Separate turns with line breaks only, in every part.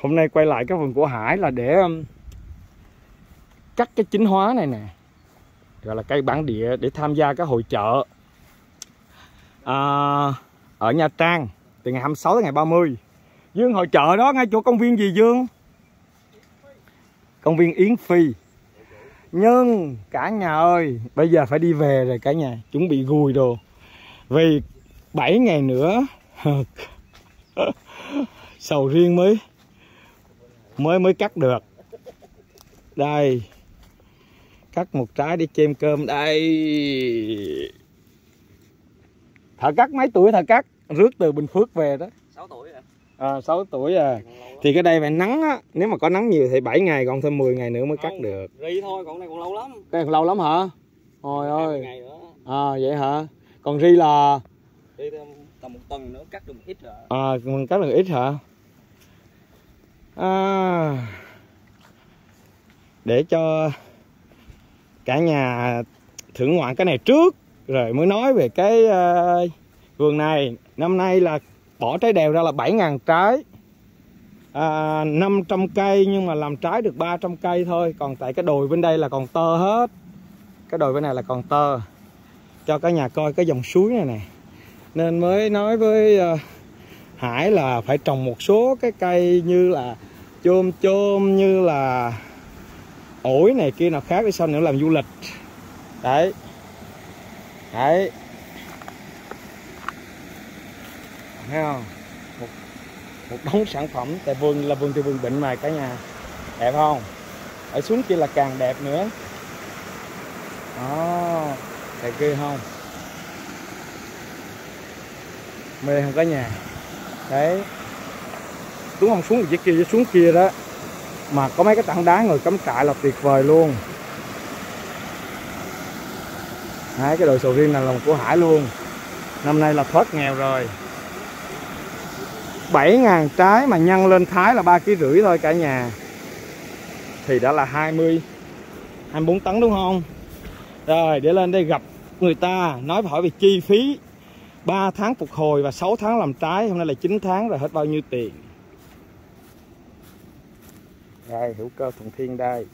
Hôm nay quay lại cái vườn của Hải là để cắt cái chính hóa này nè, gọi là cây bản địa, để tham gia cái hội chợ ở Nha Trang từ ngày 26 đến ngày 30. Dương, hội chợ đó ngay chỗ công viên gì Dương? Công viên Yến Phi. Nhưng cả nhà ơi, bây giờ phải đi về rồi cả nhà, chuẩn bị gùi đồ. Vì 7 ngày nữa sầu riêng mới cắt được. Đây, cắt một trái để chêm cơm đây. Thợ cắt mấy tuổi thợ cắt? Rước từ Bình Phước về đó.
6 tuổi rồi.
6 tuổi à. Thì cái đây phải nắng á, nếu mà có nắng nhiều thì 7 ngày, còn thêm 10 ngày nữa mới cắt được.
Ri thôi, còn này còn lâu lắm.
Cái này còn lâu lắm hả? Ôi ơi.
Ngày nữa.
Vậy hả? Còn ri là
Ri tầm 1 tuần nữa cắt được một ít rồi.
Còn cắt được ít hả? Để cho cả nhà thưởng ngoạn cái này trước rồi mới nói về cái vườn này. Năm nay là bỏ trái đèo ra là 7.000 trái, 500 cây nhưng mà làm trái được 300 cây thôi. Còn tại cái đồi bên đây là còn tơ hết. Cái đồi bên này là còn tơ. Cho cả nhà coi cái dòng suối này nè, nên mới nói với Hải là phải trồng một số cái cây như là chôm như là ổi này kia nào khác để sau nữa làm du lịch. Đấy. Đấy. Thấy không? Một đống sản phẩm. Tại vườn là vườn từ vườn bệnh mà cả nhà. Đẹp không? Ở xuống kia là càng đẹp nữa. Đẹp ghê không? Mê không cả nhà? Đấy. Xuống không xuống dưới kia, xuống kia đó mà có mấy cái tảng đá ngồi cắm trại là tuyệt vời luôn. Đấy, cái đồi sầu riêng này là của Hải luôn. Năm nay là thoát nghèo rồi. 7.000 trái mà nhân lên thái là 3,5 kg thôi cả nhà. Thì đã là 24 tấn đúng không? Rồi để lên đây gặp người ta, nói hỏi về chi phí 3 tháng phục hồi và 6 tháng làm trái. Hôm nay là 9 tháng rồi, hết bao nhiêu tiền. Đây, hữu cơ Thuận Thiên đây.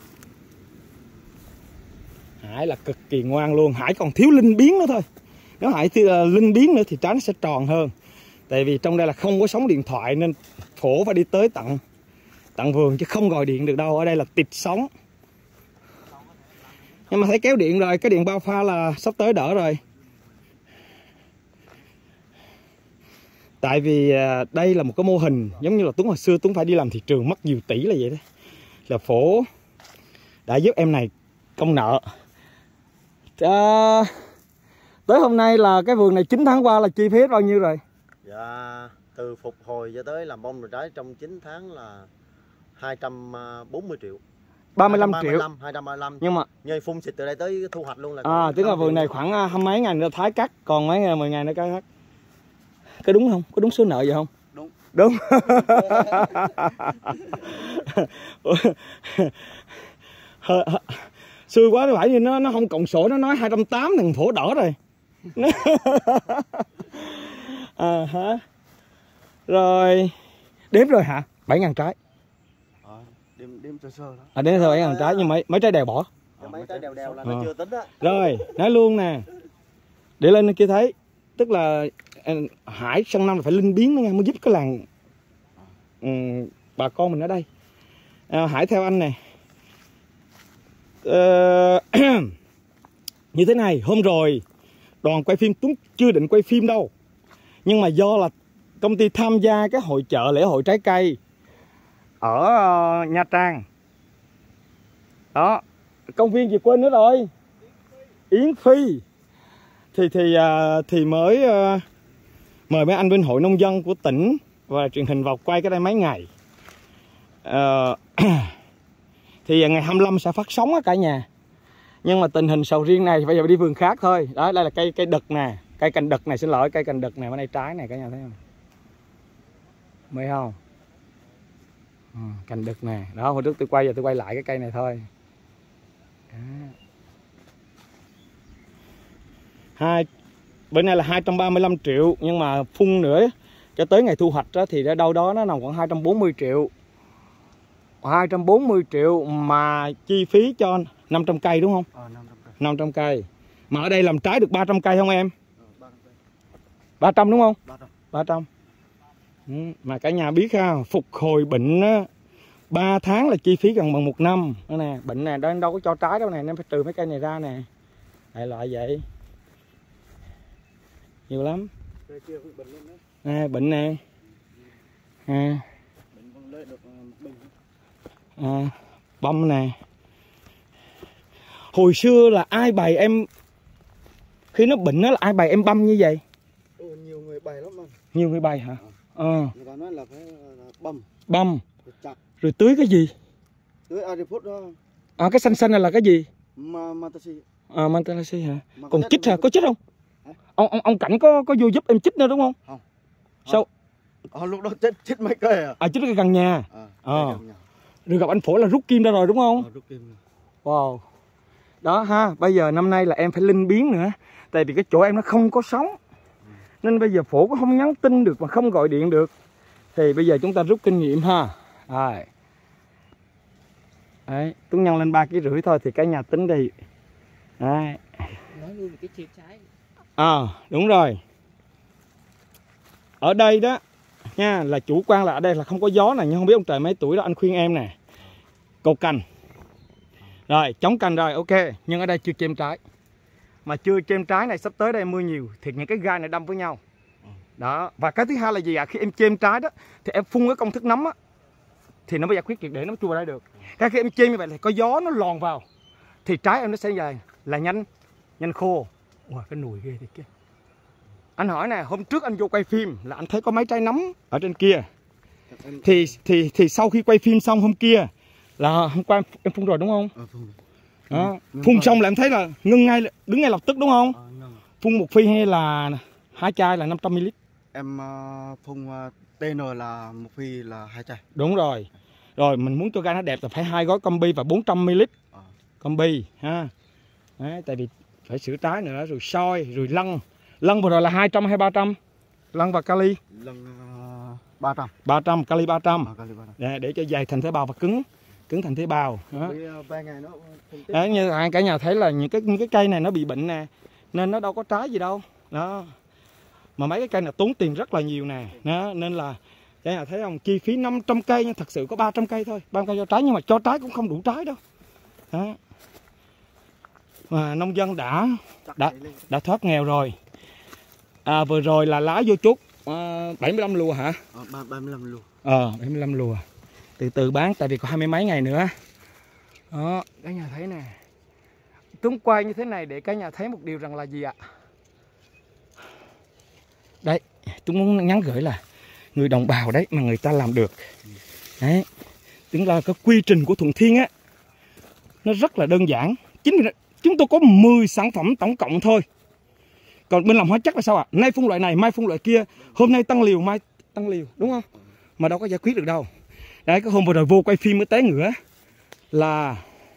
Hải là cực kỳ ngoan luôn. Hải còn thiếu linh biến nữa thôi. Nếu Hải linh biến nữa thì trái nó sẽ tròn hơn. Tại vì trong đây là không có sóng điện thoại nên phổ phải đi tới tận vườn chứ không gọi điện được đâu. Ở đây là tịt sóng. Nhưng mà thấy kéo điện rồi, cái điện bao pha là sắp tới đỡ rồi. Tại vì đây là một cái mô hình giống như là Tuấn hồi xưa Tuấn phải đi làm thị trường mất nhiều tỷ là vậy đó. Là phổ đã giúp em này công nợ. Tới hôm nay là cái vườn này 9 tháng qua là chi phí bao nhiêu rồi?
Dạ, từ phục hồi cho tới làm bông rồi trái trong 9 tháng là 240 triệu.
35 triệu.
235.
Nhưng mà
nhờ phun xịt từ đây tới thu hoạch luôn là
tức là vườn này khoảng 20 mấy ngày nữa thái cắt, còn mấy ngày 10 ngày nữa cắt. Có đúng không? Có đúng số nợ vậy không?
Đúng.
Đúng. Xui quá, phải như nó không cộng sổ, nó nói 280 thằng phổ đỏ rồi. Hả? Rồi đếm rồi hả? 7.000 trái.
Đếm sơ sơ đó.
Đếm sơ 7.000 trái nhưng mấy trái đều bỏ.
Mấy trái đều là nó chưa tính á.
Rồi, nói luôn nè. Để lên kia thấy, tức là Hải sang năm là phải linh biến nữa nha, mới giúp cái làng bà con mình ở đây. Hải theo anh nè. Như thế này, hôm rồi đoàn quay phim Tuấn chưa định quay phim đâu, nhưng mà do là công ty tham gia cái hội chợ lễ hội trái cây ở Nha Trang đó, công viên gì quên nữa rồi, Yến Phi, thì mới mời mấy anh bên hội nông dân của tỉnh và truyền hình vào quay cái đây mấy ngày. Thì ngày 25 sẽ phát sóng á cả nhà. Nhưng mà tình hình sầu riêng này bây giờ đi vườn khác thôi. Đó, đây là cây đực nè, cây cành đực này, xin lỗi, cây cành đực này, bên đây trái này cả nhà thấy không? Mê không? Cành đực nè. Đó, hồi trước tôi quay, giờ tôi quay lại cái cây này thôi. Bên này là 235 triệu nhưng mà phun nữa cho tới ngày thu hoạch đó, thì ra đâu đó nó nằm khoảng 240 triệu. 240 triệu mà chi phí cho 500 cây đúng không? 500 cây. Mà ở đây làm trái được 300 cây không em? 300 đúng không? 300. Mà cả nhà biết ha, phục hồi bệnh á, 3 tháng là chi phí gần bằng 1 năm. Đó nè, bệnh này đâu có cho trái đâu nè, nên phải trừ mấy cây này ra nè. Đại loại vậy. Nhiều lắm. Bệnh nè. Băm nè. Hồi xưa là ai bày em, khi nó bệnh nó là ai bày em băm như vậy?
Nhiều người bày lắm anh.
Nhiều người bày hả?
Người ta nói là phải băm.
Băm.
Chặt.
Rồi tưới cái gì?
Tưới Adifort đó.
Cái xanh xanh này là cái gì?
Mantasi.
Mantasi hả? Còn chích hả? Có chích không? Ông Cảnh có vô giúp em chích nữa đúng không?
Không.
Sao?
Lúc đó chích mấy cây à?
Chích cái gần nhà. Rồi gặp anh Phổ là rút kim ra rồi đúng không?
Rút kim.
Wow. Đó ha, bây giờ năm nay là em phải linh biến nữa. Tại vì cái chỗ em nó không có sóng. Nên bây giờ Phổ cũng không nhắn tin được mà không gọi điện được. Thì bây giờ chúng ta rút kinh nghiệm ha. Rồi. Đấy, Tuấn nhân lên 3,5 kg thôi thì cả nhà tính đi. Đấy.
Nói luôn cái chia trái.
Đúng rồi. Ở đây đó nha, là chủ quan là ở đây là không có gió này, nhưng không biết ông trời mấy tuổi đó anh khuyên em nè. Cầu cành. Rồi, chống cành rồi, ok, nhưng ở đây chưa chêm trái. Mà chưa chêm trái này sắp tới đây mưa nhiều thì những cái gai này đâm với nhau. Đó, và cái thứ hai là gì ạ? Khi em chêm trái đó thì em phun cái công thức nấm á thì nó mới giải quyết triệt để, nó chua ra được. Cái khi em chêm như vậy thì có gió nó lòn vào thì trái em nó sẽ dài là nhanh khô. Ủa, cái nùi ghê thiệt kia. Anh hỏi nè, hôm trước anh vô quay phim là anh thấy có mấy trái nấm ở trên kia. Thì sau khi quay phim xong hôm kia là hôm qua em phun rồi đúng không? Đó. Phun xong là em thấy là ngưng ngay, đứng ngay lập tức đúng không? Phun một phi hay là 2 chai là 500 ml?
Em phun TN là một phi là 2 chai.
Đúng rồi. Rồi mình muốn cho gai nó đẹp là phải 2 gói combi và 400 ml combi ha. Đấy, tại vì phải sửa trái nữa, rồi soi, rồi lăn. Lăn vừa rồi là 200 hay 300? Lăn và kali?
Lăn 300.
300, kali 300.
Kali 300.
Để cho dày thành tế bào và cứng thành tế bào. Đó.
3 ngày nữa.
Đấy, như cả nhà thấy là những cái cây này nó bị bệnh nè, nên nó đâu có trái gì đâu. Đó. Mà mấy cái cây này tốn tiền rất là nhiều nè. Đó. Nên là cả nhà thấy không, chi phí 500 cây nhưng thật sự có 300 cây thôi. 300 cây cho trái nhưng mà cho trái cũng không đủ trái đâu. Đó. Mà nông dân đã thoát nghèo rồi. Vừa rồi là lá vô chút 75 lùa hả?
75 lùa.
75 lùa. Từ từ bán tại vì có 20 mấy ngày nữa. Đó, cả nhà thấy nè. Tuấn quay như thế này để cả nhà thấy một điều rằng là gì ạ? Đấy, Tuấn muốn nhắn gửi là người đồng bào đấy mà người ta làm được. Đấy, tức là cái quy trình của Thuận Thiên á, nó rất là đơn giản. Chính vì chúng tôi có 10 sản phẩm tổng cộng thôi. Còn bên làm hóa chất là sao ạ? Nay phun loại này, mai phun loại kia. Hôm nay tăng liều, mai tăng liều, đúng không? Mà đâu có giải quyết được đâu. Đấy, cái hôm vừa rồi vô quay phim mới té ngửa là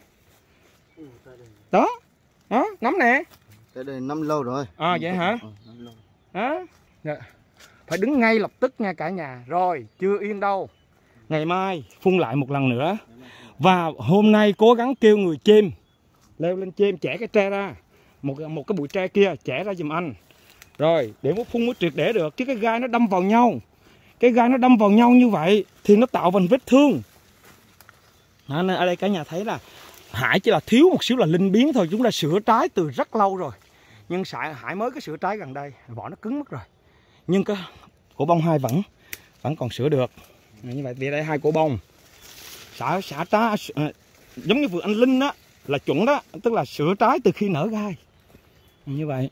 đó, nấm nè.
Cái đây 5 lâu rồi.
Vậy hả? Đó. Phải đứng ngay lập tức nha cả nhà. Rồi, chưa yên đâu. Ngày mai phun lại một lần nữa. Và hôm nay cố gắng kêu người chêm leo lên chêm, chẻ cái tre ra. Một cái bụi tre kia chẻ ra giùm anh. Rồi, để một phun mới triệt để được. Chứ cái gai nó đâm vào nhau. Cái gai nó đâm vào nhau như vậy thì nó tạo thành vết thương. Nên ở đây cả nhà thấy là Hải chỉ là thiếu một xíu là linh biến thôi. Chúng ta sửa trái từ rất lâu rồi. Nhưng Hải mới cái sửa trái gần đây, vỏ nó cứng mất rồi. Nhưng cái cổ bông 2 vẫn còn sửa được. Như vậy vì đây 2 cổ bông. Xả trái giống như vừa anh Linh đó là chuẩn đó, tức là sửa trái từ khi nở gai. Như vậy.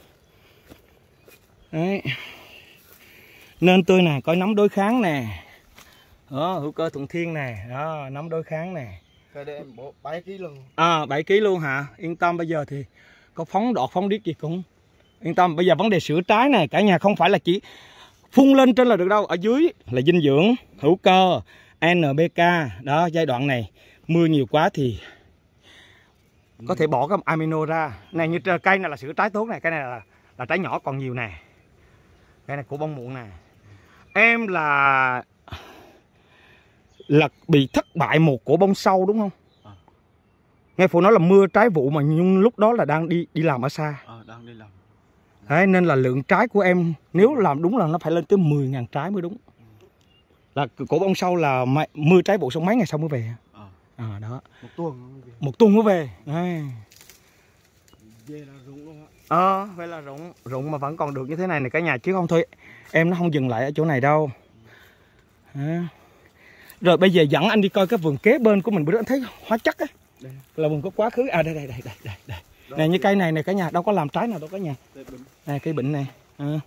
Đấy. Nên tôi nè, coi nấm đối kháng nè. Đó, hữu cơ Thuận Thiên nè, đó, nấm đối kháng nè.
Cái đây em bỏ 7 kg luôn.
7 kg luôn hả? Yên tâm, bây giờ thì có phóng đọt phóng điếc gì cũng yên tâm. Bây giờ vấn đề sửa trái này cả nhà không phải là chỉ phun lên trên là được đâu, ở dưới là dinh dưỡng, hữu cơ, NPK. Đó, giai đoạn này mưa nhiều quá thì có thể bỏ cái amino ra. Này như cây này là sữa trái tốt này, cái này là trái nhỏ còn nhiều nè. Cái này của bông muộn nè. em là bị thất bại một cổ bông sâu đúng không? Nghe phụ nói là mưa trái vụ mà nhưng lúc đó là đang đi làm ở xa.
Đang đi làm.
Đấy, nên là lượng trái của em nếu làm đúng là nó phải lên tới 10.000 trái mới đúng. Là cổ bông sâu là mưa trái vụ xong mấy ngày sau mới về. Đó. Một tuần mới về. Đấy.
Về là rụng luôn ạ.
Vậy là rụng mà vẫn còn được như thế này cả nhà, chứ không thôi em nó không dừng lại ở chỗ này đâu. Rồi bây giờ dẫn anh đi coi cái vườn kế bên của mình, bữa đó anh thấy hóa chất á. Là vườn có quá khứ. Đây. Này như cây này cả nhà, đâu có làm trái nào đâu cả nhà. Này cây bệnh này.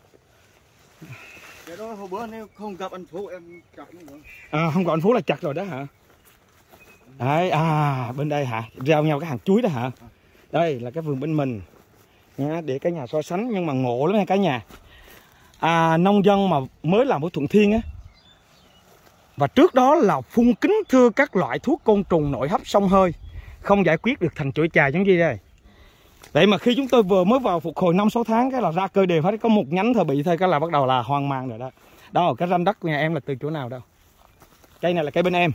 Cái đó hồi bữa nếu không gặp anh Phú em chặt nó nữa.
Không gặp anh Phú là chặt rồi đó hả? Đấy, bên đây hả? Rao nhau cái hàng chuối đó hả? Đây là cái vườn bên mình nha, để cả nhà so sánh. Nhưng mà ngộ lắm nha cả nhà. Nông dân mà mới làm ở Thuận Thiên á, và trước đó là phun kính thưa các loại thuốc côn trùng nội hấp xông hơi, không giải quyết được thành chuỗi chà giống gì đây. Vậy mà khi chúng tôi vừa mới vào phục hồi 5-6 tháng cái là ra cơ đều hết, có một nhánh thôi bị thôi cái là bắt đầu là hoang mang rồi đó. Đó, cái ranh đất của nhà em là từ chỗ nào đâu? Cây này là cây bên em.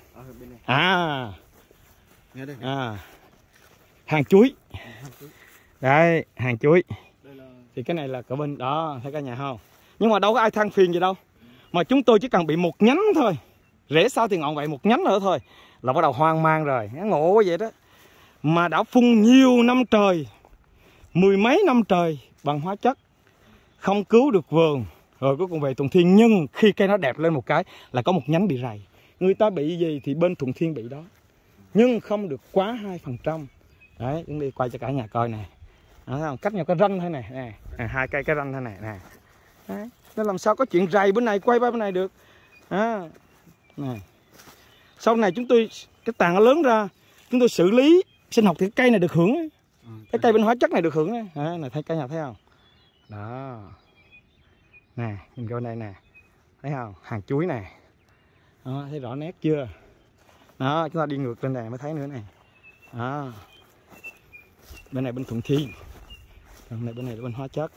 Hàng chuối. Đấy, hàng chuối. Thì cái này là cả bên đó, thấy cả nhà không? Nhưng mà đâu có ai than phiền gì đâu. Mà chúng tôi chỉ cần bị một nhánh thôi, rễ sao thì ngọn vậy, một nhánh nữa thôi là bắt đầu hoang mang rồi. Ngộ quá vậy đó. Mà đã phun nhiều năm trời, 10 mấy năm trời bằng hóa chất, không cứu được vườn. Rồi cuối cùng về Thuận Thiên, nhưng khi cây nó đẹp lên một cái là có một nhánh bị rầy. Người ta bị gì thì bên Thuận Thiên bị đó, nhưng không được quá 2%. Đấy, chúng đi quay cho cả nhà coi này. Đó, thấy không? Cách nhau cái ranh thế này, hai cây cái ranh thế này nè. Đấy, nó làm sao có chuyện rầy bên này quay qua bên này được. Này. Sau này chúng tôi cái tàn nó lớn ra, chúng tôi xử lý sinh học thì cái cây này được hưởng. Cái cây bên hóa chất này được hưởng. Này thấy cả nhà thấy không? Đó. Nè, nhìn coi đây nè. Thấy không? Hàng chuối này. Đó, thấy rõ nét chưa? Đó, chúng ta đi ngược lên này mới thấy nữa này. Đó. Bên này bên Thuận Thiên. Còn này bên này là bên hóa chất.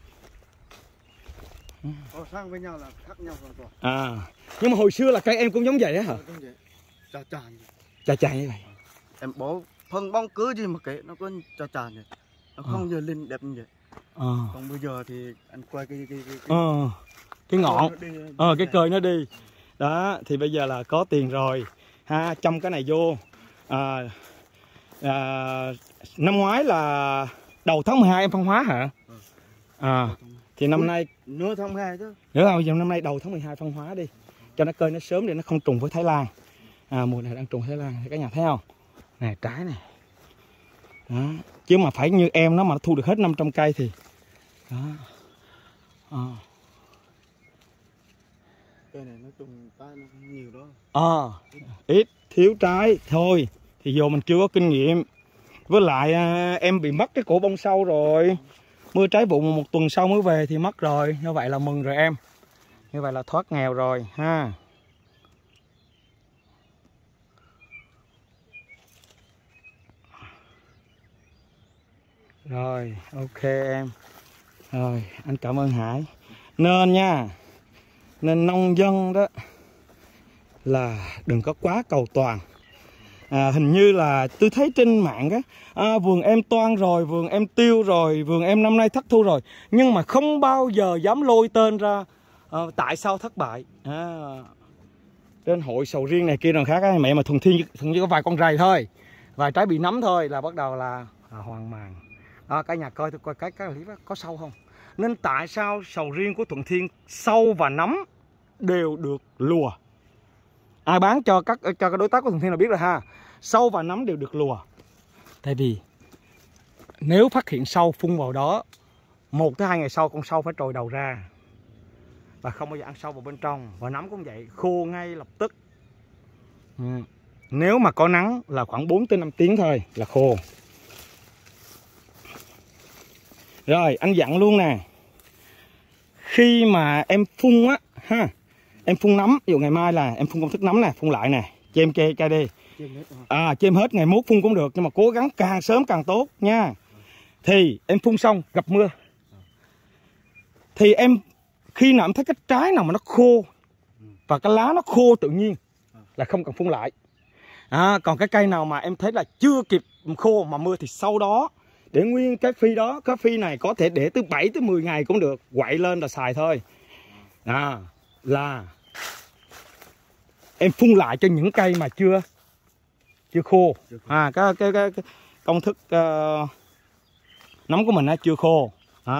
Sang với nhau là khác nhau hoàn toàn.
Nhưng mà hồi xưa là cây em cũng giống vậy á hả? Chà chà như vậy.
Em bỏ phân bón cứ gì mà kệ nó có chà vậy. Nó không giờ lên đẹp như vậy. Còn bây giờ thì anh quay
cái ngọn, cái cơi nó đi. Đó, thì bây giờ là có tiền rồi ha, trong cái này vô. Năm ngoái là đầu tháng 12 em phân hóa hả? Thì năm nay
nửa tháng 2 chứ.
Năm nay đầu tháng 12 phân hóa đi, cho nó cơi nó sớm để nó không trùng với Thái Lan. Mùa này đang trùng Thái Lan, cả nhà thấy không? Này trái này. Đó. Chứ mà phải như em nó mà nó thu được hết 500 cây thì đó.
Cây này nó trùng trái nó không nhiều đó.
Ít thiếu trái thôi thì vô mình chưa có kinh nghiệm. Với lại em bị mất cái cổ bông sâu rồi. Mưa trái vụ một tuần sau mới về thì mất rồi. Như vậy là mừng rồi em. Như vậy là thoát nghèo rồi ha. Rồi, ok em. Rồi, anh cảm ơn Hải. Nên nha, nên nông dân đó là đừng có quá cầu toàn. Hình như là tôi thấy trên mạng á, vườn em toan rồi, vườn em tiêu rồi, vườn em năm nay thất thu rồi, nhưng mà không bao giờ dám lôi tên ra tại sao thất bại. Trên hội sầu riêng này kia nào khác á, mẹ mà Thuận Thiên có vài con rầy thôi, vài trái bị nấm thôi là bắt đầu là hoang mang. Đó, cả nhà coi tôi coi cái clip đó, có sâu không? Nên tại sao sầu riêng của Thuận Thiên sâu và nấm đều được lùa? Ai bán cho các đối tác của Thuận Thiên là biết rồi ha. Sâu và nấm đều được lùa. Tại vì nếu phát hiện sâu phun vào đó, 1 tới 2 ngày sau con sâu phải trồi đầu ra và không bao giờ ăn sâu vào bên trong. Và nấm cũng vậy, khô ngay lập tức. Nếu mà có nắng là khoảng 4 tới 5 tiếng thôi là khô. Rồi anh dặn luôn nè, khi mà em phun á ha, em phun nấm, ví dụ ngày mai là em phun công thức nấm nè, phun lại nè, cho em cây đi. Cho em hết, ngày mốt phun cũng được, nhưng mà cố gắng càng sớm càng tốt nha. Thì em phun xong gặp mưa, thì em khi nào em thấy cái trái nào mà nó khô và cái lá nó khô tự nhiên là không cần phun lại. Còn cái cây nào mà em thấy là chưa kịp khô mà mưa thì sau đó để nguyên cái phi đó, cái phi này có thể để từ 7 tới 10 ngày cũng được, quậy lên là xài thôi. Là em phun lại cho những cây mà chưa khô. Cái công thức nấm của mình nó chưa khô.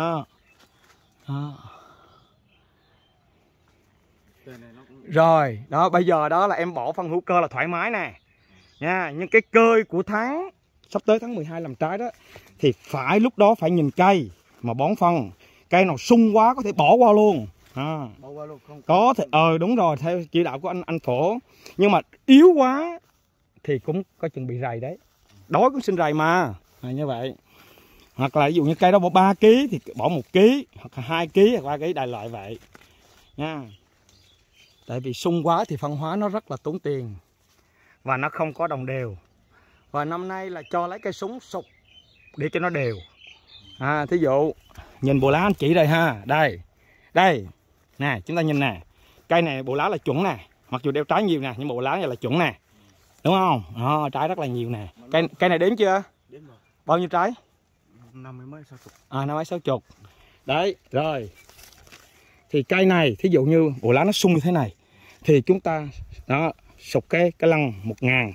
Rồi, đó bây giờ đó là em bỏ phân hữu cơ là thoải mái nè nha. Nhưng cái cơi của tháng sắp tới tháng 12 làm trái đó thì phải lúc đó phải nhìn cây mà bón phân. Cây nào sung quá có thể bỏ qua luôn.
Bỏ qua luôn không?
Có thể đúng rồi, theo chỉ đạo của anh Phổ. Nhưng mà yếu quá thì cũng có chừng bị rầy đấy. Đói cũng sinh rầy mà. Như vậy. Hoặc là ví dụ như cây đó bỏ 3 kg thì bỏ 1 kg, hoặc là 2 kg hoặc 3 kg, đại loại vậy nha. Tại vì sung quá thì phân hóa nó rất là tốn tiền và nó không có đồng đều. Và năm nay là cho lấy cây súng sục để cho nó đều. Thí dụ nhìn bộ lá anh chỉ đây ha. Đây nè, chúng ta nhìn nè, cây này bộ lá là chuẩn nè, mặc dù đeo trái nhiều nè nhưng bộ lá này là chuẩn nè, đúng không? Trái rất là nhiều nè. Cây này đếm chưa?
Đếm rồi.
Bao nhiêu trái?
50 mấy 60.
50 mấy 60. Đấy, rồi. Thì cây này thí dụ như bộ lá nó sung như thế này thì chúng ta đó sục cái lăng 1000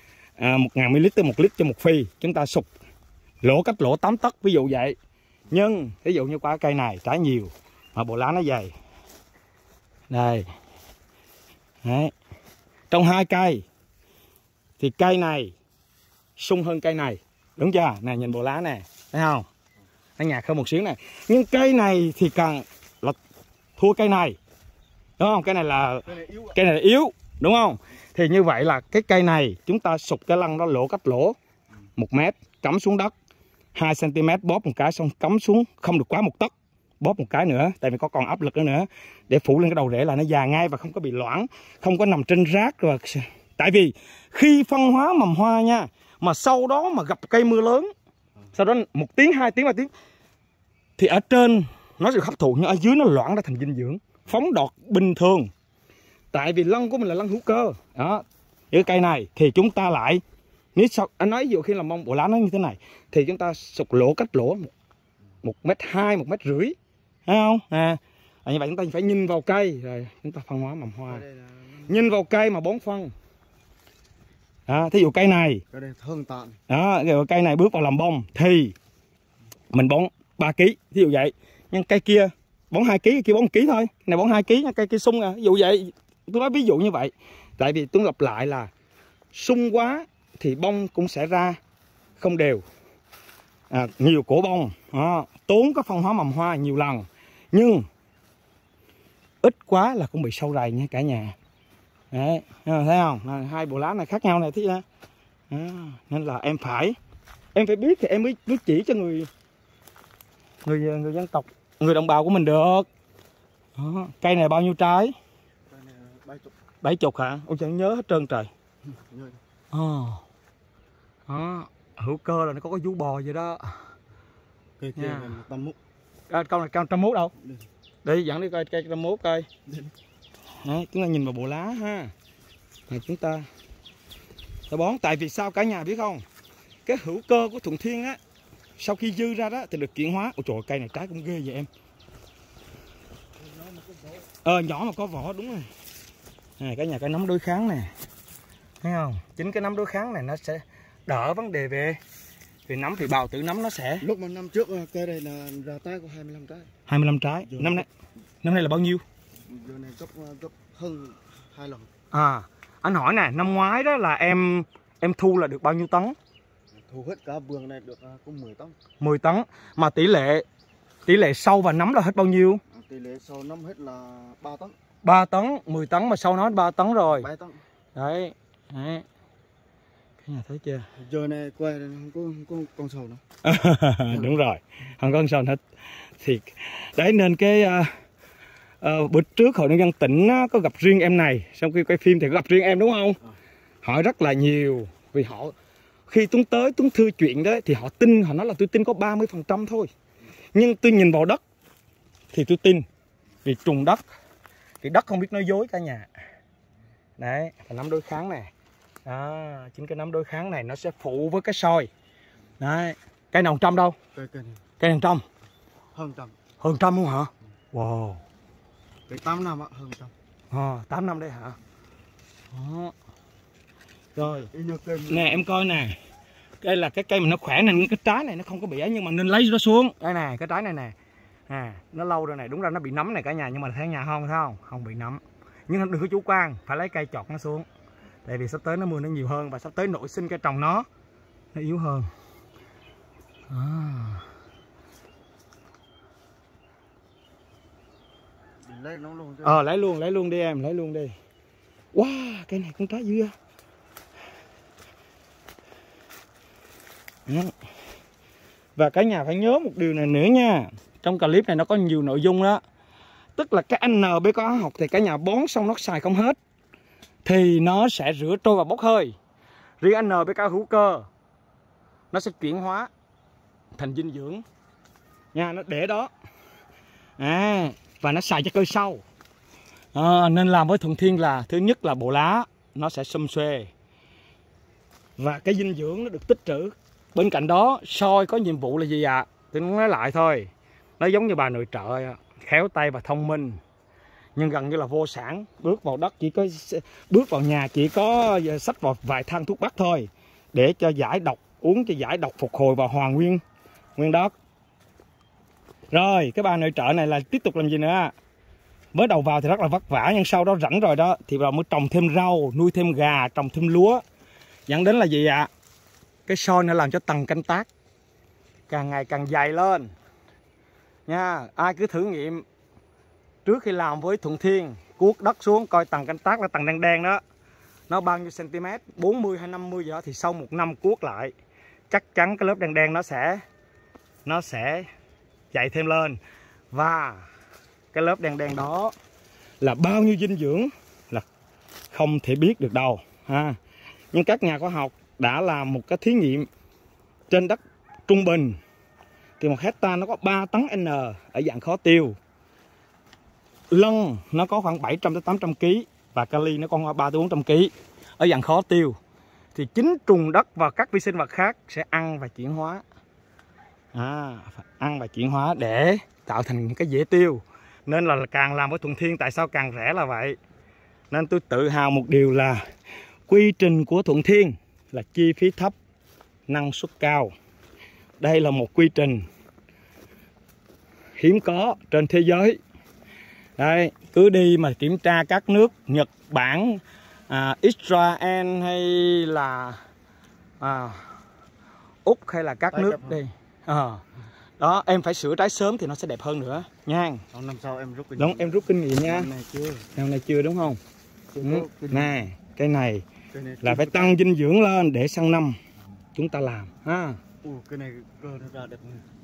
ml tới 1 lít cho một phi, chúng ta sục cách lỗ 8 tấc ví dụ vậy. Nhưng ví dụ như qua cây này trái nhiều mà bộ lá nó dày. Đây. Đấy. Trong 2 cây thì cây này sung hơn cây này, đúng chưa? Nè nhìn bộ lá nè, thấy không? Nó nhạt hơn một xíu này. Nhưng cây này thì càng là thua cây này, đúng không? Cây này là yếu, đúng không? Thì như vậy là cái cây này chúng ta sục cái lăng đó cách lỗ 1 mét, cắm xuống đất 2 cm, bóp một cái xong cắm xuống, không được quá 1 tấc, bóp một cái nữa, tại vì có còn áp lực nữa để phủ lên cái đầu rễ là nó già ngay và không có bị loãng, không có nằm trên rác rồi. Tại vì khi phân hóa mầm hoa nha, mà sau đó mà gặp cây mưa lớn, sau đó 1 tiếng, 2 tiếng, 3 tiếng thì ở trên nó sẽ hấp thụ nhưng ở dưới nó loãng ra thành dinh dưỡng, phóng đọt bình thường. Tại vì lăng của mình là lăng hữu cơ. Đó. Cái cây này thì chúng ta lại, nếu sao anh nói ví dụ khi làm mông bộ lá nó như thế này thì chúng ta sục cách lỗ 1,2 m, 1,5 m, thấy không? Như vậy chúng ta phải nhìn vào cây rồi chúng ta phân hóa mầm hoa. Nhìn vào cây mà bón phân. Thí dụ cây này cây này bước vào làm bông thì mình bón 3 kg, thí dụ vậy. Nhưng cây kia bón 2 kg, cây kia bón 1 kg thôi. Này bón 2 kg nha, cây kia sung ví dụ vậy. Tôi nói ví dụ như vậy. Tại vì tôi lặp lại là sung quá thì bông cũng sẽ ra không đều. Nhiều cổ bông, tốn cái phân hóa mầm hoa nhiều lần. Nhưng ít quá là cũng bị sâu rầy nha cả nhà. Đấy, thấy không? 2 bộ lá này khác nhau này thấy chưa? Nên là em phải biết thì em mới chỉ cho người dân tộc, người đồng bào của mình được. Cây này bao nhiêu trái?
Cây này 70.
70 hả? Ôi chẳng nhớ hết trơn trời. Hữu cơ là nó có vú bò vậy đó.
Cây kia là 101.
Con này cao 101 đâu? Đi dẫn đi coi cây 101 coi. Đấy, chúng ta nhìn vào bộ lá ha. Chúng ta bón. Tại vì sao cả nhà biết không? Cái hữu cơ của Thuận Thiên á, sau khi dư ra đó thì được chuyển hóa. Ôi trời, cây này trái cũng ghê vậy em. Nhỏ mà có vỏ, đúng rồi. Cả nhà cái nấm đối kháng nè, thấy không? Chính cái nấm đối kháng này nó sẽ đỡ vấn đề về nấm, thì bào tử nấm nó sẽ.
Lúc mà năm trước cây này là ra trái có 25 trái.
25 trái. Năm nay là bao nhiêu?
Giờ này gấp hơn 2 lần.
Anh hỏi nè, năm ngoái đó là em thu là được bao nhiêu tấn?
Thu hết cả vườn này được cũng 10 tấn.
10 tấn. Mà tỷ lệ sâu và nấm là hết bao nhiêu?
Tỷ lệ sâu nấm hết là 3 tấn.
3 tấn, 10 tấn mà sâu nó 3 tấn rồi.
7 tấn.
Đấy. Cái nhà thấy chưa?
Giờ này quay không có con sâu nữa.
Đúng rồi, không có con sâu hết. Thì đấy nên cái bữa trước Hội nông dân tỉnh có gặp riêng em này, sau khi quay phim thì có gặp riêng em đúng không? Hỏi rất là nhiều, vì họ khi Tuấn tới Tuấn thưa chuyện đó thì họ tin, họ nói là tôi tin có 30% thôi. Nhưng tôi nhìn vào đất thì tôi tin, vì trùng đất Vì đất không biết nói dối cả nhà. Đấy, cái nắm đối kháng này. Đó, chính cái nắm đối kháng này nó sẽ phụ với cái soi. Đấy, cây nào 100 đâu? Cây nào 100?
Hơn 100.
Hơn 100 luôn hả? Wow.
Cái 8 năm ạ, hơn 100.
8 năm đây hả? Đó. Rồi, nè em coi nè. Đây là cái cây mà nó khỏe nè, cái trái này nó không có bị ấy nhưng mà nên lấy nó xuống. Đây nè, cái trái này nè. Nó lâu rồi này, đúng ra nó bị nấm này cả nhà nhưng mà thấy nhà không thấy không? Không bị nấm. Nhưng đừng có chủ quan, phải lấy cây chọt nó xuống. Tại vì sắp tới nó mưa nó nhiều hơn và sắp tới nội sinh cây trồng nó yếu hơn.
Lấy nó luôn chứ.
Lấy luôn đi em, lấy luôn đi. Wow, cây này cũng trái dữ. Và cả nhà phải nhớ một điều này nữa nha. Trong clip này nó có nhiều nội dung đó. Tức là cái NPK hóa học thì cả nhà bón xong nó xài không hết thì nó sẽ rửa trôi và bốc hơi. Riêng NPK hữu cơ nó sẽ chuyển hóa thành dinh dưỡng nha, nó để đó và nó xài cho cây sâu. Nên làm với Thuận Thiên là thứ nhất là bộ lá nó sẽ xum xuê và cái dinh dưỡng nó được tích trữ. Bên cạnh đó soi có nhiệm vụ là gì ạ? Tôi nói lại thôi, nó giống như bà nội trợ, khéo tay và thông minh nhưng gần như là vô sản. Bước vào đất chỉ có bước vào nhà chỉ có xách vào vài thang thuốc bắc thôi để cho giải độc, uống cho giải độc phục hồi và hoàn nguyên đất. Rồi cái bà nội trợ này là tiếp tục làm gì nữa? Mới đầu vào thì rất là vất vả nhưng sau đó rảnh rồi đó thì vào mới trồng thêm rau, nuôi thêm gà, trồng thêm lúa, dẫn đến là gì ạ? Cái soi nó làm cho tầng canh tác càng ngày càng dày lên nha. Ai cứ thử nghiệm trước khi làm với Thuận Thiên, cuốc đất xuống coi tầng canh tác là tầng đen đen đó nó bao nhiêu cm, 40 hay 50 gì đó, thì sau một năm cuốc lại chắc chắn cái lớp đen đen nó sẽ dày thêm lên. Và cái lớp đen đen đó là bao nhiêu dinh dưỡng là không thể biết được đâu ha. Nhưng các nhà khoa học đã làm một cái thí nghiệm trên đất trung bình thì 1 hecta nó có 3 tấn N ở dạng khó tiêu, lân nó có khoảng 700 tới 800 kg và kali nó có 3 tới 400 kg ở dạng khó tiêu. Thì chính trùng đất và các vi sinh vật khác sẽ ăn và chuyển hóa, ăn và chuyển hóa để tạo thành những cái dễ tiêu. Nên là càng làm với Thuận Thiên tại sao càng rẻ là vậy. Nên tôi tự hào một điều là quy trình của Thuận Thiên là chi phí thấp, năng suất cao. Đây là một quy trình hiếm có trên thế giới. Đây, cứ đi mà kiểm tra các nước Nhật Bản, Israel hay là Úc hay là các nước đi. Đó, em phải sửa trái sớm thì nó sẽ đẹp hơn nữa nha.
Năm sau em rút kinh
nghiệm. Đúng, em rút kinh nghiệm nha.
Năm
nay chưa đúng không? Nè, cái này là phải tăng dinh dưỡng lên để sang năm chúng ta làm ha.
Cái này cơ nó ra đẹp.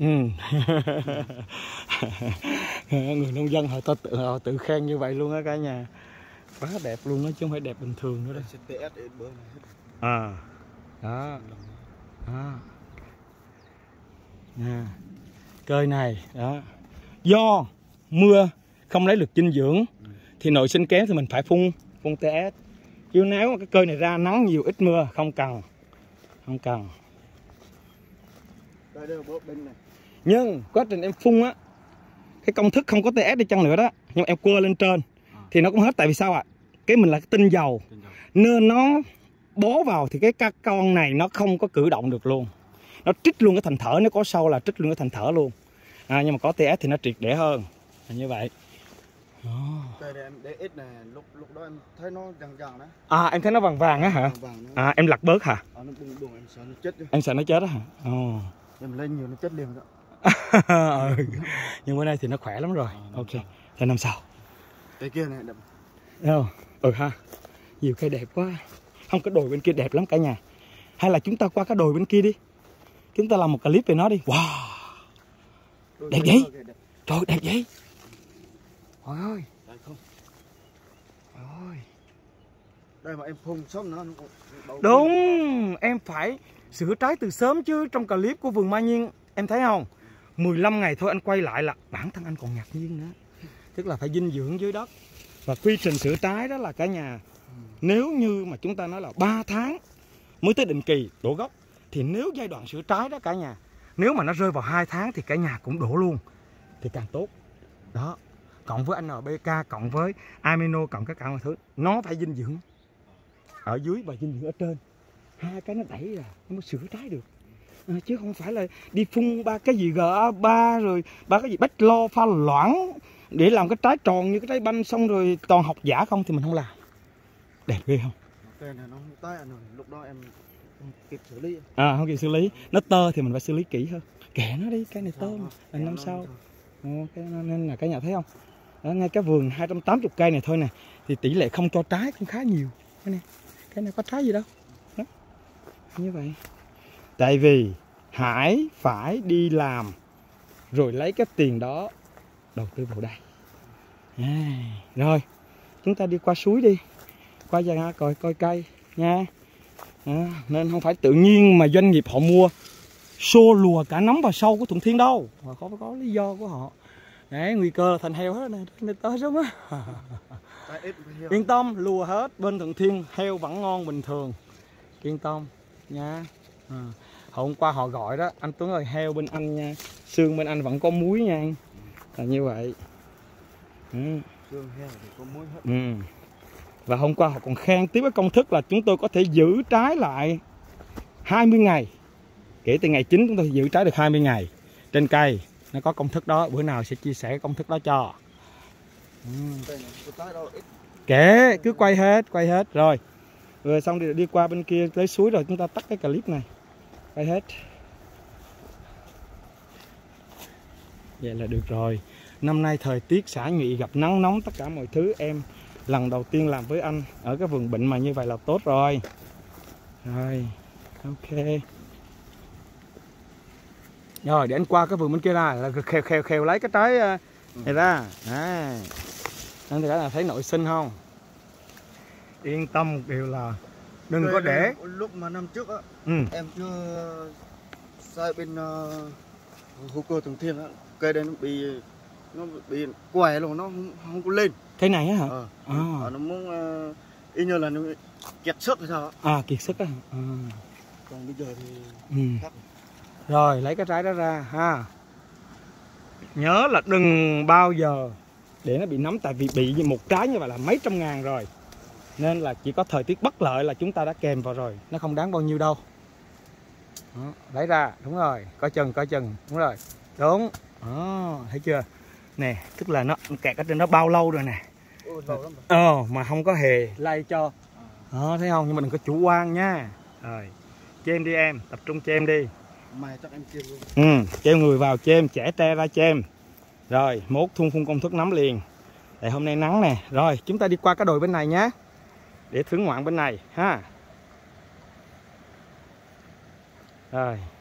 Người nông dân họ tự khen như vậy luôn á cả nhà. Quá đẹp luôn á chứ không phải đẹp bình thường nữa đây. Đó. Cây này đó. Do mưa không lấy được dinh dưỡng thì nội sinh kém thì mình phải phun TS. Chứ nếu cái cây này ra nắng nhiều ít mưa không cần. Nhưng quá trình em phun á, cái công thức không có TS đi chăng nữa đó, nhưng em quơ lên trên thì nó cũng hết. Tại vì sao ạ? Cái mình là cái tinh dầu nên nó bó vào thì cái con này nó không có cử động được luôn. Nó trích luôn cái thành thở, nếu có sâu là trích luôn cái thành thở luôn. Nhưng mà có TS thì nó triệt để hơn là như vậy.
Đây em để ít này, lúc đó em thấy nó vàng đó.
Em thấy nó vàng vàng á hả? Em lặt bớt hả?
Nó buồn em sợ nó chết.
Em sợ nó chết á hả?
Em lên nhiều nó chết liền đó.
Nhưng bữa nay thì nó khỏe lắm rồi. Ok, để năm sau.
Cái kia này đẹp.
Ha. Nhiều cây đẹp quá. Không, cái đồi bên kia đẹp lắm cả nhà. Hay là chúng ta qua cái đồi bên kia đi. Chúng ta làm một clip về nó đi. Wow. Đẹp vậy? Trời, đẹp vậy? Trời ơi.
Đây mà em phun sớm nữa.
Đúng, em phải sửa trái từ sớm chứ. Trong clip của vườn Mai Nhiên em thấy không, 15 ngày thôi anh quay lại là bản thân anh còn ngạc nhiên nữa. Tức là phải dinh dưỡng dưới đất. Và quy trình sửa trái đó là cả nhà, nếu như mà chúng ta nói là 3 tháng mới tới định kỳ đổ gốc, thì nếu giai đoạn sửa trái đó cả nhà, nếu mà nó rơi vào 2 tháng thì cả nhà cũng đổ luôn thì càng tốt. Đó, cộng với NPK, cộng với amino, cộng tất cả mọi thứ, nó phải dinh dưỡng ở dưới và dinh dưỡng ở trên, hai cái nó đẩy ra nó mới sửa trái được. Chứ không phải là đi phun ba cái gì GA3 rồi ba cái gì bách lo pha loãng để làm cái trái tròn như cái trái banh, xong rồi toàn học giả không thì mình không làm. Đẹp ghê không?
Cây này nó không tái ảnh hưởng, lúc đó em không kịp xử lý.
Không kịp xử lý. Nó tơ thì mình phải xử lý kỹ hơn. Kệ nó đi, cái này tơ mà, là năm sau. Nên là cái nhà thấy không? Đó, ngay cái vườn 280 cây này thôi nè, thì tỷ lệ không cho trái cũng khá nhiều. Cái này có trái gì đâu. Đó. Như vậy. Tại vì Hải phải đi làm rồi lấy cái tiền đó đầu tư vào đây. Rồi, chúng ta đi qua suối đi, qua nhà coi cây nha. Nên không phải tự nhiên mà doanh nghiệp họ mua xô lùa cả nấm vào sâu của Thuận Thiên đâu, mà có lý do của họ. Đấy, nguy cơ thành heo hết này tới sớm á. Yên tâm, lùa hết, bên Thuận Thiên heo vẫn ngon bình thường, yên tâm nha. Hôm qua họ gọi đó, anh Tuấn ơi, heo bên anh nha, xương bên anh vẫn có muối nha, là như vậy.
Xương heo thì có muối hết.
Và hôm qua họ còn khen tiếp cái công thức là chúng tôi có thể giữ trái lại 20 ngày. Kể từ ngày 9 chúng tôi giữ trái được 20 ngày trên cây. Nó có công thức đó, bữa nào sẽ chia sẻ công thức đó cho. Kể, cứ quay hết. Rồi xong đi qua bên kia tới suối rồi chúng ta tắt cái clip này. Quay hết. Vậy là được rồi. Năm nay thời tiết xả nhụy, gặp nắng nóng tất cả mọi thứ, em lần đầu tiên làm với anh ở cái vườn bệnh mà như vậy là tốt rồi. Rồi, ok. Rồi để anh qua cái vườn bên kia ra, là khều lấy cái trái này ra. Anh thì là thấy nội sinh không? Yên tâm đều là đừng có để.
Lúc mà năm trước á, em chưa sai bên hữu cơ Thuận Thiên á, cây đây nó bị quẻ luôn, nó không có lên.
Cái này á hả?
Nó muốn y như là nó kiệt sức hay sao á.
Kiệt sức á.
Còn bây giờ thì khác.
Rồi lấy cái trái đó ra ha. Nhớ là đừng bao giờ để nó bị nấm, tại vì bị một trái như vậy là mấy trăm ngàn rồi. Nên là chỉ có thời tiết bất lợi là chúng ta đã kèm vào rồi, nó không đáng bao nhiêu đâu. Đó, lấy ra, đúng rồi, coi chừng, đúng rồi, đúng. Thấy chưa? Nè, tức là nó kẹt ở trên đó bao lâu rồi nè. Mà không có hề lay cho. Thấy không? Nhưng mà đừng có chủ quan nha. Rồi, chêm đi em, tập trung chêm đi.
Mai chắc em chêm luôn.
Chêm người vào chêm, chẻ tre ra chêm. Rồi, mốt phun công thức nấm liền. Tại hôm nay nắng nè. Rồi, chúng ta đi qua cái đồi bên này nhé, để thưởng ngoạn bên này ha. Rồi.